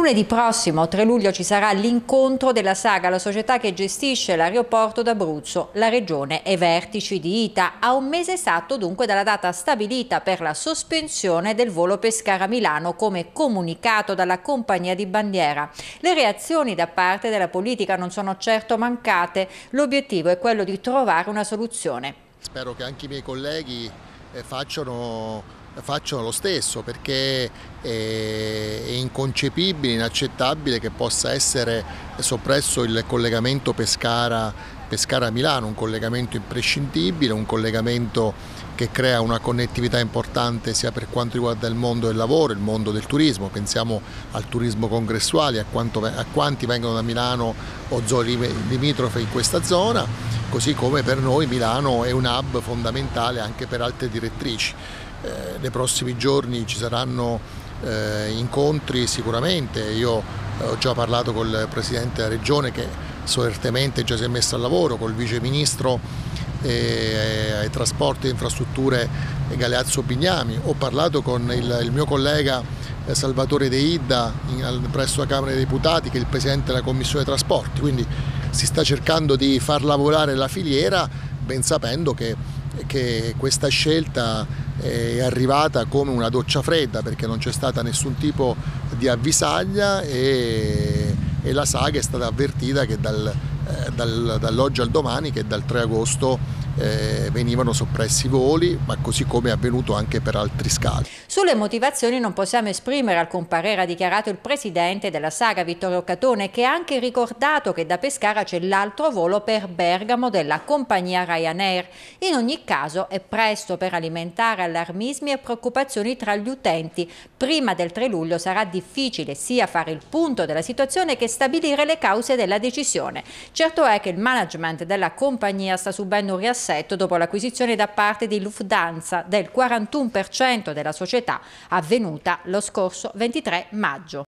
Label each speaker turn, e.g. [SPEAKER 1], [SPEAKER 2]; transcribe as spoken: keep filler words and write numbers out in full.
[SPEAKER 1] Lunedì prossimo, tre luglio, ci sarà l'incontro della Saga, la società che gestisce l'aeroporto d'Abruzzo, la Regione e vertici di I T A, a un mese esatto dunque dalla data stabilita per la sospensione del volo Pescara-Milano, come comunicato dalla compagnia di bandiera. Le reazioni da parte della politica non sono certo mancate, l'obiettivo è quello di trovare una soluzione.
[SPEAKER 2] Spero che anche i miei colleghi eh, facciano facciano lo stesso, perché è inconcepibile, inaccettabile che possa essere soppresso il collegamento Pescara, Pescara-Milano, un collegamento imprescindibile, un collegamento che crea una connettività importante sia per quanto riguarda il mondo del lavoro, il mondo del turismo. Pensiamo al turismo congressuale, a, quanto, a quanti vengono da Milano o zone limitrofe in questa zona, così come per noi Milano è un hub fondamentale anche per altre direttrici. Eh, nei prossimi giorni ci saranno eh, incontri sicuramente. Io eh, ho già parlato col Presidente della Regione, che solertemente già si è messo al lavoro, col Vice Ministro eh, ai trasporti e infrastrutture Galeazzo Bignami. Ho parlato con il, il mio collega eh, Salvatore De Idda in, presso la Camera dei Deputati, che è il Presidente della Commissione Trasporti, quindi si sta cercando di far lavorare la filiera, ben sapendo che, che questa scelta è arrivata come una doccia fredda, perché non c'è stata nessun tipo di avvisaglia e, e la Saga è stata avvertita che dal, eh, dal, dall'oggi al domani, che dal tre agosto eh, venivano soppressi i voli, ma così come è avvenuto anche per altri scali.
[SPEAKER 1] Sulle motivazioni non possiamo esprimere alcun parere, ha dichiarato il presidente della Saga Vittorio Catone, che ha anche ricordato che da Pescara c'è l'altro volo per Bergamo della compagnia Ryanair. In ogni caso è presto per alimentare allarmismi e preoccupazioni tra gli utenti. Prima del tre luglio sarà difficile sia fare il punto della situazione che stabilire le cause della decisione. Certo è che il management della compagnia sta subendo un riassetto dopo l'acquisizione da parte di Lufthansa del quarantuno per cento della società avvenuta lo scorso ventitré maggio.